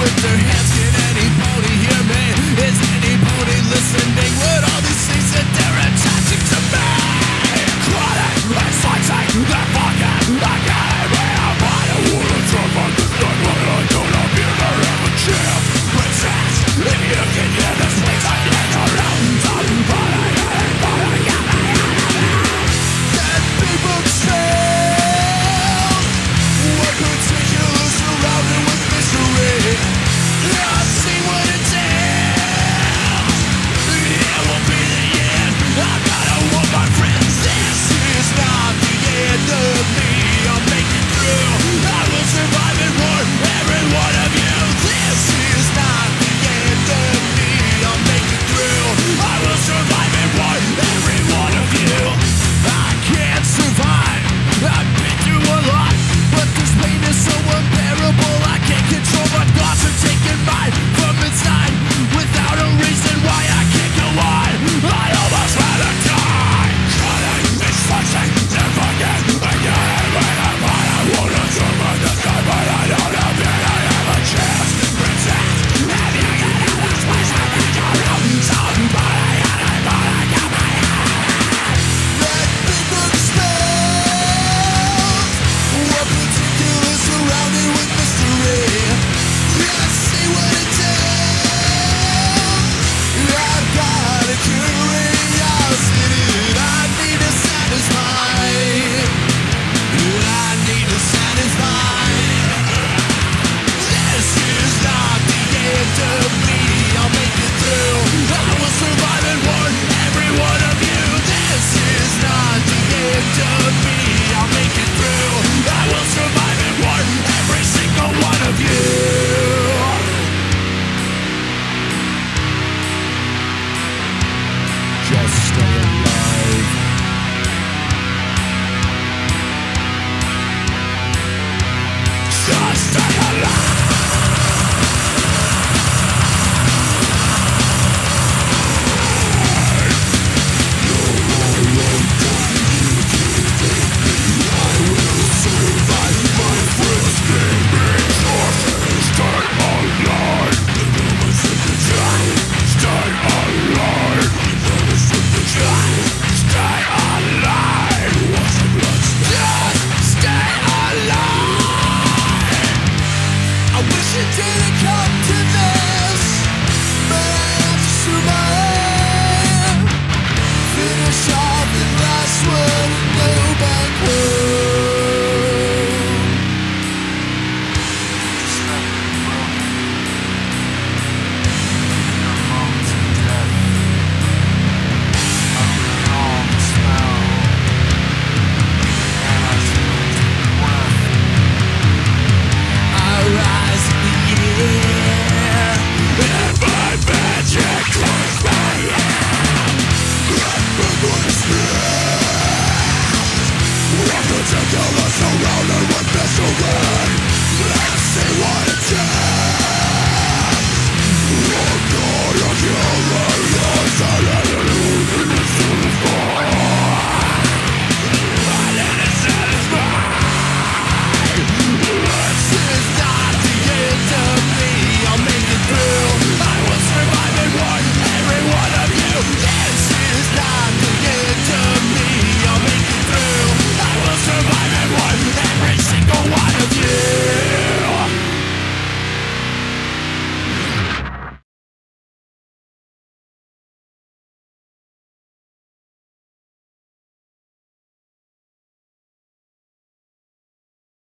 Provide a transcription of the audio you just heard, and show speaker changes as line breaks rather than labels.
with their hands. Can any pony hear me? Is any pony listening? With all these things that they're attaching to me? Chronic, exciting, they're fucking again. I don't wanna talk about this, not what I don't appear to have a chance. Princess, if you can hear this, please I get around. Somebody get me out of here. That big book trail, what particular surrounded with mystery. I see what it entails. It will be the end. I gotta warn my friends, this is not the end of me. I'll make it through. I will survive and warn every one of you. This is not the end of me. I'll make it through. I will survive and warn every one of you. I can't survive. I've been through a lot, but this pain is so unbearable. I can't control my thoughts are taking mine from inside. Without a reason why I can't go on. I almost rather die. Cutting, expressing, never again. Again, when I'm on, I wanna survive this time, but I don't know if I have a chance. Princess, if you get out of this place, I think you're out. Somebody get me out. That big book spells, what particular surrounded with mystery. I see what it tells. I've got a curiosity I need to satisfy. I need to satisfy. This is not the end of me. I'll make it through. I will survive and warn every one of you. This is not the end of me. I'll make it through. I will survive and warn every single one of you. Just stay alive. Just stay alive. Did it